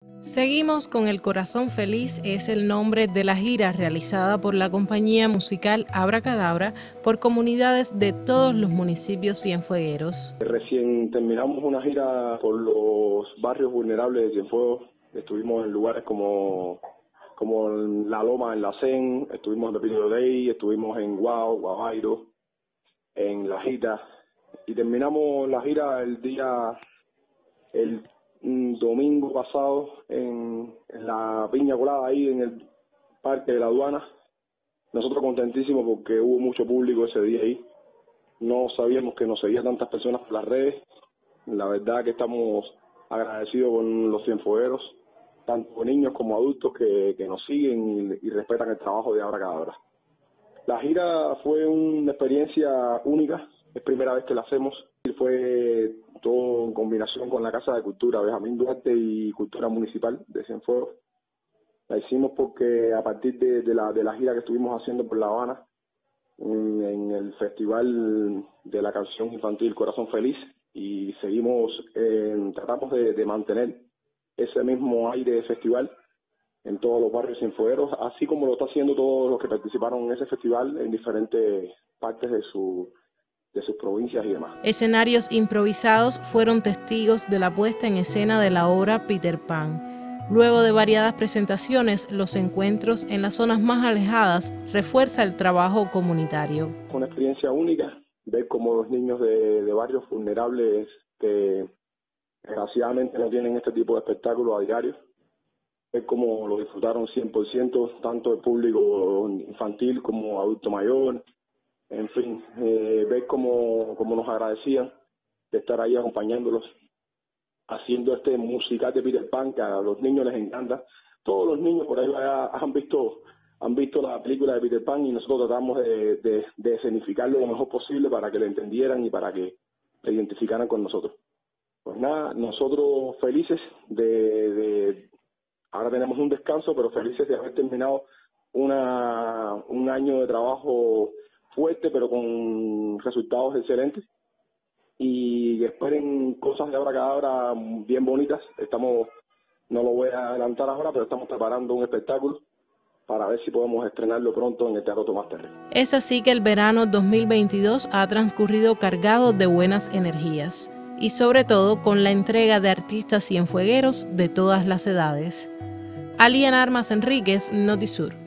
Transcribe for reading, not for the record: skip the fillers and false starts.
Seguimos con El Corazón Feliz, es el nombre de la gira realizada por la compañía musical Abracadabra por comunidades de todos los municipios cienfuegueros. Recién terminamos una gira por los barrios vulnerables de Cienfuegos. Estuvimos en lugares como en La Loma, en La Cen, estuvimos en Pepino Day, estuvimos en Guabairo, en La Jita, y terminamos la gira el domingo pasado en la Piña Colada, ahí en el Parque de la Aduana. Nosotros contentísimos porque hubo mucho público ese día ahí. No sabíamos que nos seguían tantas personas por las redes. La verdad que estamos agradecidos con los cienfuegueros, tanto niños como adultos que nos siguen y respetan el trabajo de Abracadabra. La gira fue una experiencia única, es primera vez que la hacemos. Fue todo en combinación con la Casa de Cultura Benjamín Duarte y Cultura Municipal de Cienfuegos. La hicimos porque a partir de la gira que estuvimos haciendo por La Habana, en el Festival de la Canción Infantil Corazón Feliz, y tratamos de mantener ese mismo aire de festival en todos los barrios cienfuegueros, así como lo está haciendo todos los que participaron en ese festival en diferentes partes de sus provincias y demás. Escenarios improvisados fueron testigos de la puesta en escena de la obra Peter Pan. Luego de variadas presentaciones, los encuentros en las zonas más alejadas refuerza el trabajo comunitario. Una experiencia única, ver cómo los niños de barrios vulnerables que desgraciadamente no tienen este tipo de espectáculos a diario, ver cómo lo disfrutaron 100%, tanto el público infantil como adulto mayor. En fin, ver cómo nos agradecían de estar ahí acompañándolos, haciendo este musical de Peter Pan que a los niños les encanta. Todos los niños por ahí han visto la película de Peter Pan, y nosotros tratamos de escenificarlo lo mejor posible para que lo entendieran y para que se identificaran con nosotros. Pues nada, nosotros felices ahora tenemos un descanso, pero felices de haber terminado un año de trabajo fuerte, pero con resultados excelentes, y esperen cosas de Abracadabra bien bonitas. No lo voy a adelantar ahora, pero estamos preparando un espectáculo para ver si podemos estrenarlo pronto en el Teatro Tomás Terré. Es así que el verano 2022 ha transcurrido cargado de buenas energías y sobre todo con la entrega de artistas cienfuegueros de todas las edades. Alian Armas Enríquez, Notisur.